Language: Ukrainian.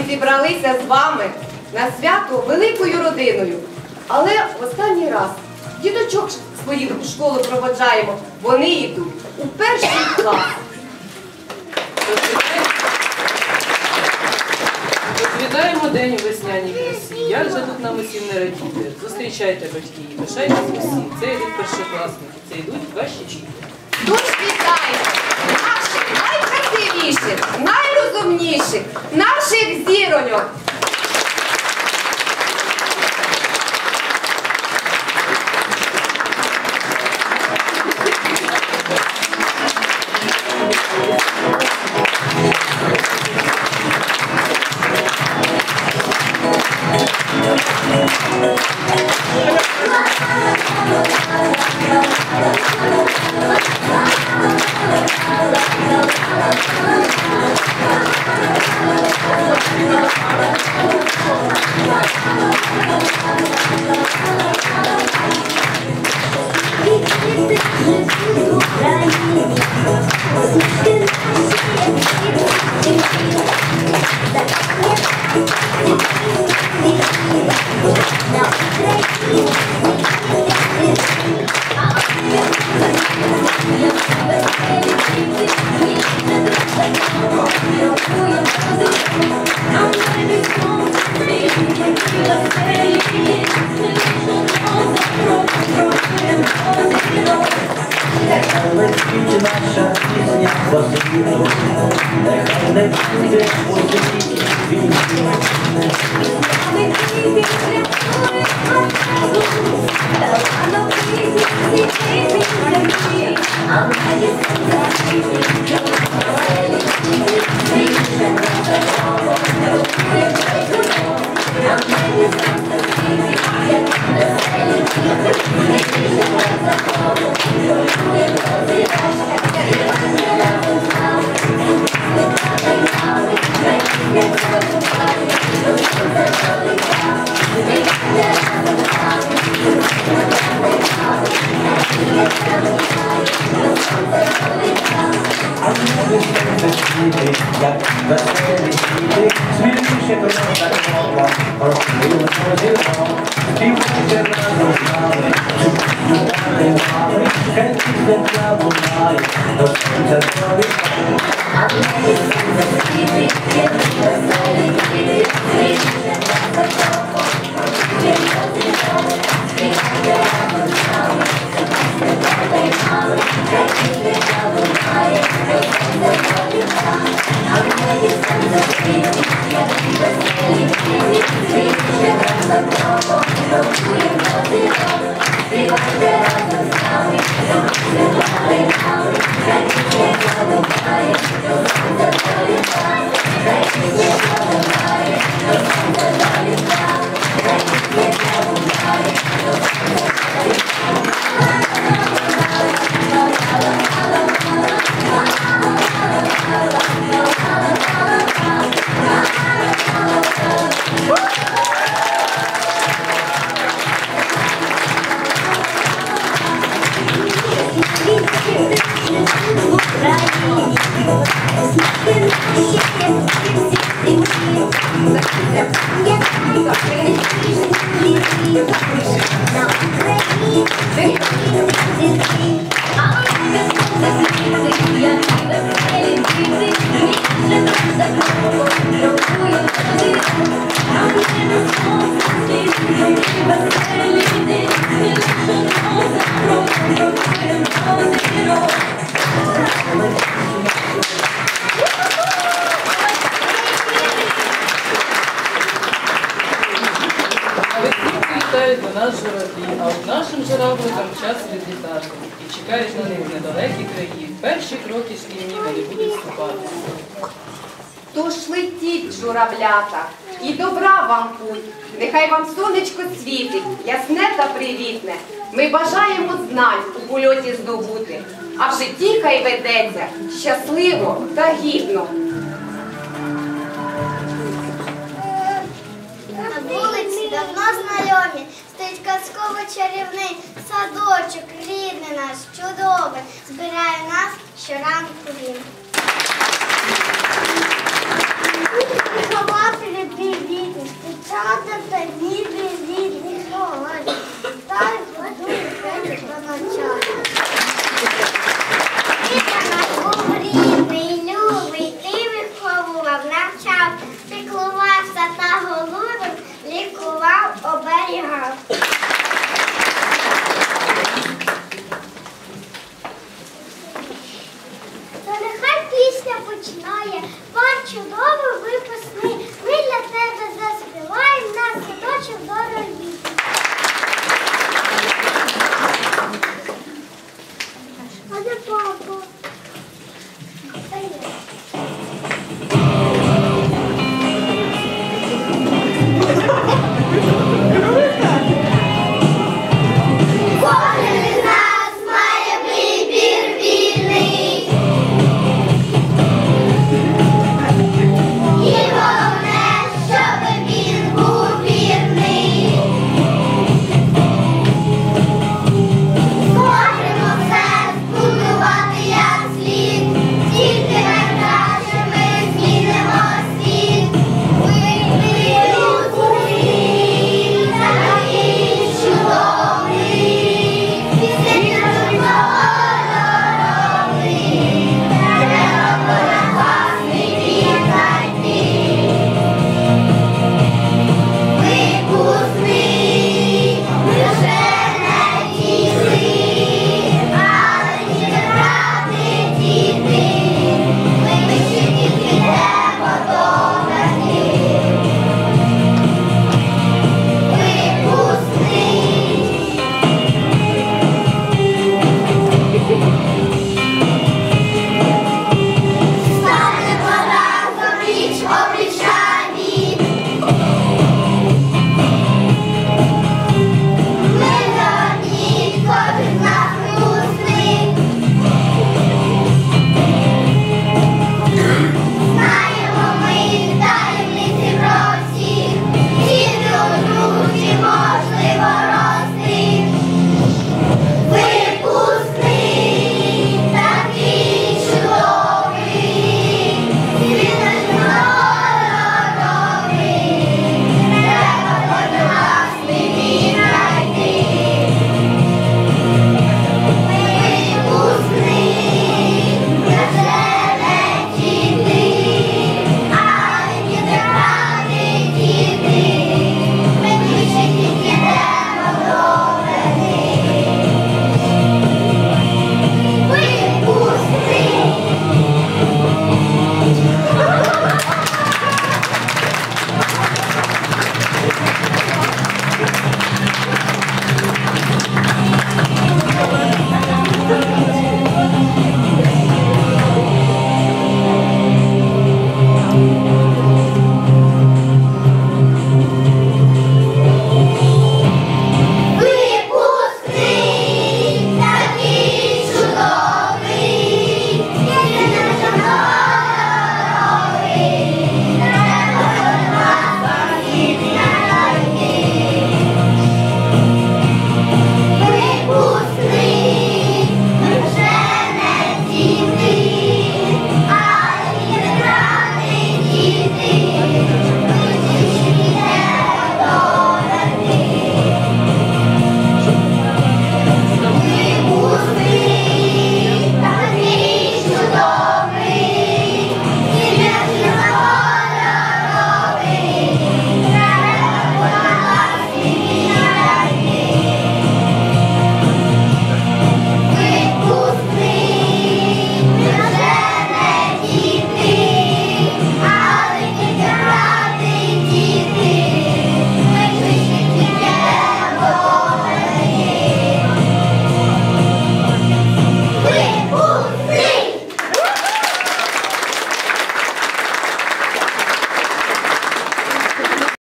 зібралися з вами на свято великою родиною. Але в останній раз діточок своїх у школу проводжаємо. Вони йдуть у перший клас. Вітаємо день у весняній красі. Як же тут нам усім не радіти? Зустрічайте батьків, пишайтесь усі. Це йдуть першокласники, це йдуть ваші діти. Тож вітаємо наших найкрасивіших, найрозумніших, наших зіроньок. До нас журавлі, а от нашим журавликам час відлітати. І чекають на них недалекі краї. Перші кроки шкільні вони будуть ступати. Тож летіть, журавлята, і добра вам путь. Нехай вам сонечко світить, ясне та привітне. Ми бажаємо знань у польоті здобути, а в житті хай ведеться щасливо та гідно. На вулиці давно знайомі, стоїть казково-чарівний садочок, рідний наш, чудовий, збирає нас щоранку він.